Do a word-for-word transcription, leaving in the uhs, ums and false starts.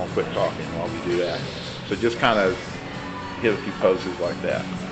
going to quit talking while we do that. So just kind of hit a few poses like that.